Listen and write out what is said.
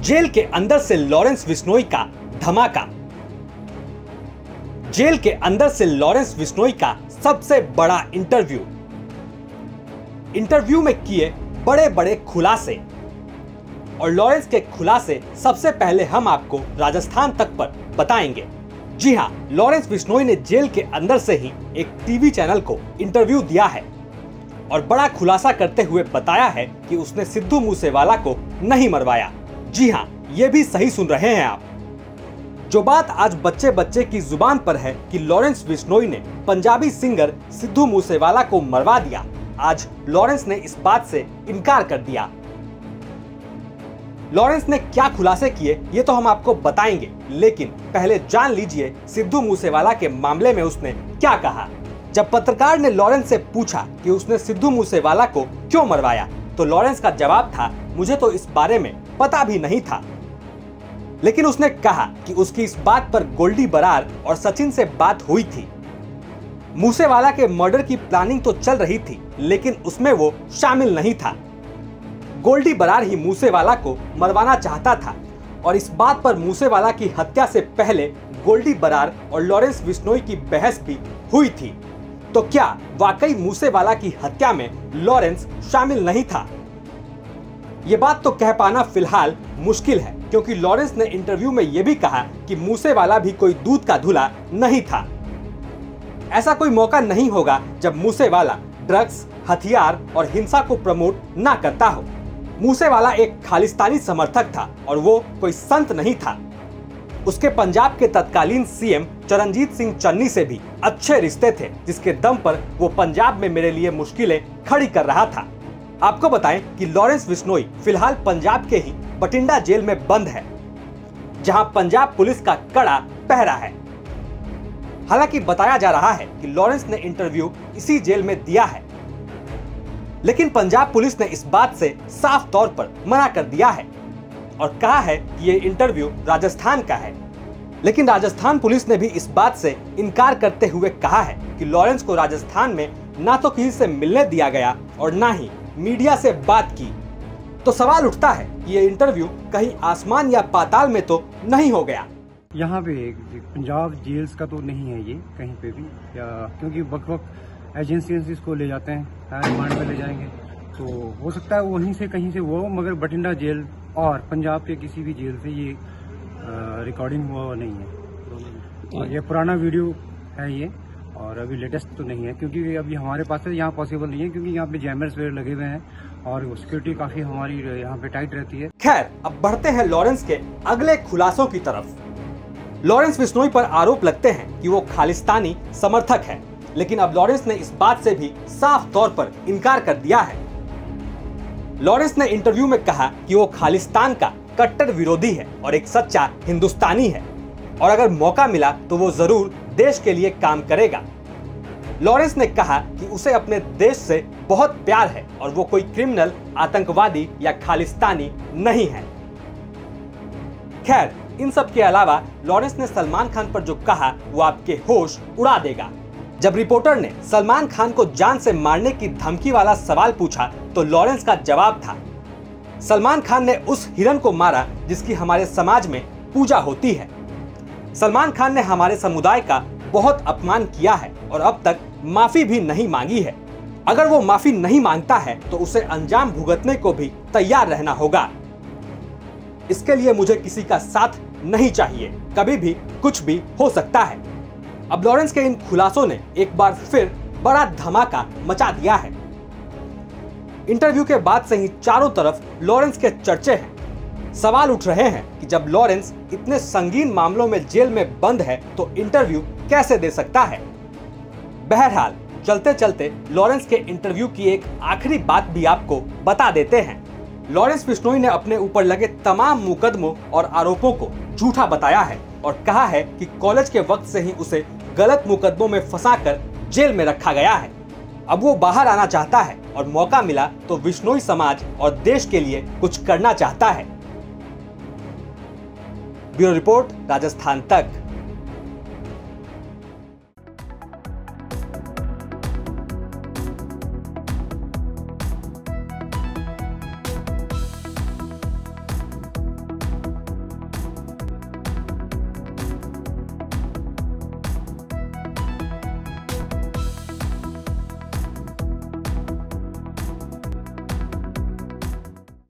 Jail के अंदर से लॉरेंस बिश्नोई का धमाका। जेल के अंदर से लॉरेंस बिश्नोई का सबसे बड़ा इंटरव्यू में किए बड़े बड़े खुलासे। और लॉरेंस के खुलासे सबसे पहले हम आपको राजस्थान तक पर बताएंगे। जी हां, लॉरेंस बिश्नोई ने जेल के अंदर से ही एक टीवी चैनल को इंटरव्यू दिया है और बड़ा खुलासा करते हुए बताया है कि उसने सिद्धू मूसेवाला को नहीं मरवाया। जी हां, ये भी सही सुन रहे हैं आप। जो बात आज बच्चे बच्चे की जुबान पर है कि लॉरेंस बिश्नोई ने पंजाबी सिंगर सिद्धू मूसेवाला को मरवा दिया, आज लॉरेंस ने इस बात से इनकार कर दिया। लॉरेंस ने क्या खुलासे किए ये तो हम आपको बताएंगे, लेकिन पहले जान लीजिए सिद्धू मूसेवाला के मामले में उसने क्या कहा। जब पत्रकार ने लॉरेंस से पूछा कि उसने सिद्धू मूसेवाला को क्यों मरवाया, तो लॉरेंस का जवाब था, मुझे तो इस बारे में पता भी नहीं था। लेकिन उसने कहा कि उसकी इस बात पर गोल्डी बरार और सचिन से बात हुई थी। मूसेवाला के मर्डर की प्लानिंग तो चल रही थी, लेकिन उसमें वो शामिल नहीं था। गोल्डी बरार ही मूसेवाला को मरवाना चाहता था और इस बात पर मूसेवाला की हत्या से पहले गोल्डी बरार और लॉरेंस बिश्नोई की बहस भी हुई थी। तो क्या वाकई मूसेवाला की हत्या में लॉरेंस शामिल नहीं था? ये बात तो कह पाना फिलहाल मुश्किल है, क्योंकि लॉरेंस ने इंटरव्यू में यह भी कहा कि मूसेवाला भी कोई दूध का धुला नहीं था। ऐसा कोई मौका नहीं होगा जब मूसेवाला ड्रग्स, हथियार और हिंसा को प्रमोट ना करता हो। मूसेवाला एक खालिस्तानी समर्थक था और वो कोई संत नहीं था। उसके पंजाब के तत्कालीन सीएम चरणजीत सिंह चन्नी से भी अच्छे रिश्ते थे, जिसके दम पर वो पंजाब में मेरे लिए मुश्किलें खड़ी कर रहा था। आपको बताएं कि लॉरेंस बिश्नोई फिलहाल पंजाब के ही बठिंडा जेल में बंद है, जहां पंजाब पुलिस का कड़ा पहरा है। हालांकि बताया जा रहा है कि लॉरेंस ने इंटरव्यू इसी जेल में दिया है, लेकिन पंजाब पुलिस ने इस बात से साफ तौर पर मना कर दिया है और कहा है कि ये इंटरव्यू राजस्थान का है। लेकिन राजस्थान पुलिस ने भी इस बात से इनकार करते हुए कहा है कि लॉरेंस को राजस्थान में ना तो किसी से मिलने दिया गया और ना ही मीडिया से बात की। तो सवाल उठता है कि ये इंटरव्यू कहीं आसमान या पाताल में तो नहीं हो गया। यहाँ पे पंजाब जेल्स का तो नहीं है ये कहीं पे भी, या क्योंकि वक्त एजेंसीज को ले जाते हैं, रिमांड पे ले जाएंगे, तो हो सकता है वहीं से कहीं से वो, मगर बठिंडा जेल और पंजाब के किसी भी जेल से ये रिकॉर्डिंग हुआ नहीं है। और ये पुराना वीडियो है ये, और अभी लेटेस्ट तो नहीं है, क्योंकि अभी हमारे पास से यहाँ पॉसिबल नहीं है, क्योंकि यहाँ पे जैमर्स वगैरह लगे हुए हैं और सिक्योरिटी काफी हमारी यहाँ पे टाइट रहती है। खैर, अब बढ़ते हैं लॉरेंस के अगले खुलासों की तरफ। लॉरेंस बिश्नोई पर आरोप लगते हैं कि वो खालिस्तानी समर्थक है, लेकिन अब लॉरेंस ने इस बात से भी साफ तौर पर इनकार कर दिया है। लॉरेंस ने इंटरव्यू में कहा कि वो खालिस्तान का कट्टर विरोधी है और एक सच्चा हिंदुस्तानी है, और अगर मौका मिला तो वो जरूर देश के लिए काम करेगा। लॉरेंस ने कहा कि उसे अपने देश से बहुत प्यार है और वो कोई क्रिमिनल, आतंकवादी या खालिस्तानी नहीं है। खैर, इन सब के अलावा लॉरेंस ने सलमान खान पर जो कहा वो आपके होश उड़ा देगा। जब रिपोर्टर ने सलमान खान को जान से मारने की धमकी वाला सवाल पूछा, तो लॉरेंस का जवाब था, सलमान खान ने उस हिरन को मारा जिसकी हमारे समाज में पूजा होती है। सलमान खान ने हमारे समुदाय का बहुत अपमान किया है और अब तक माफी भी नहीं मांगी है। अगर वो माफी नहीं मांगता है तो उसे अंजाम भुगतने को भी तैयार रहना होगा। इसके लिए मुझे किसी का साथ नहीं चाहिए, कभी भी कुछ भी हो सकता है। अब लॉरेंस के इन खुलासों ने एक बार फिर बड़ा धमाका मचा दिया है। इंटरव्यू के बाद से ही चारों तरफ लॉरेंस के चर्चे हैं। सवाल उठ रहे हैं कि जब लॉरेंस इतने संगीन मामलों में जेल में बंद है तो इंटरव्यू कैसे दे सकता है। बहरहाल, चलते चलते लॉरेंस के इंटरव्यू की एक आखिरी बात भी आपको बता देते हैं। लॉरेंस बिश्नोई ने अपने ऊपर लगे तमाम मुकदमों और आरोपों को झूठा बताया है और कहा है कि कॉलेज के वक्त से ही उसे गलत मुकदमों में फंसाकर जेल में रखा गया है। अब वो बाहर आना चाहता है और मौका मिला तो बिश्नोई समाज और देश के लिए कुछ करना चाहता है। ब्यूरो रिपोर्ट, राजस्थान तक।